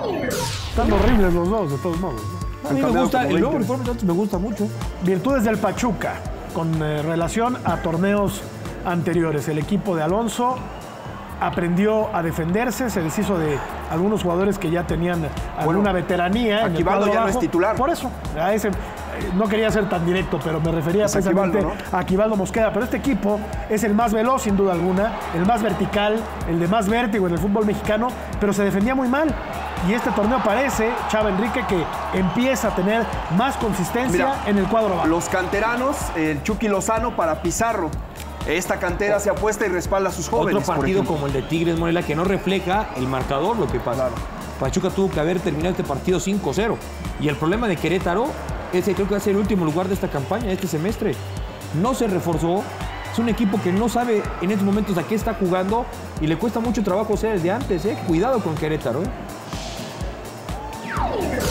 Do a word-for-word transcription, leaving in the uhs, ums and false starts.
Están horribles los dos, de todos modos. ¿no? A mí me gusta, el nuevo uniforme me gusta mucho. Virtudes del Pachuca, con eh, relación a torneos anteriores. El equipo de Alonso aprendió a defenderse, se deshizo de algunos jugadores que ya tenían alguna bueno, veteranía. Aquivaldo ya bajo. No es titular. Por eso, a ese, no quería ser tan directo, pero me refería es precisamente Aquivaldo, ¿no? a Aquivaldo Mosqueda. Pero este equipo es el más veloz, sin duda alguna, el más vertical, el de más vértigo en el fútbol mexicano, pero se defendía muy mal. Y este torneo parece, Chava Enrique, que empieza a tener más consistencia Mira, en el cuadro bajo. Los canteranos, el Chucky Lozano para Pizarro. Esta cantera se apuesta y respalda a sus jóvenes. Otro partido como el de Tigres Morelia que no refleja el marcador lo que pasa. Claro. Pachuca tuvo que haber terminado este partido cinco cero. Y el problema de Querétaro, ese creo que va a ser el último lugar de esta campaña, de este semestre. No se reforzó. Es un equipo que no sabe en estos momentos a qué está jugando y le cuesta mucho trabajo ser el de antes. ¿eh? Cuidado con Querétaro. ¿eh?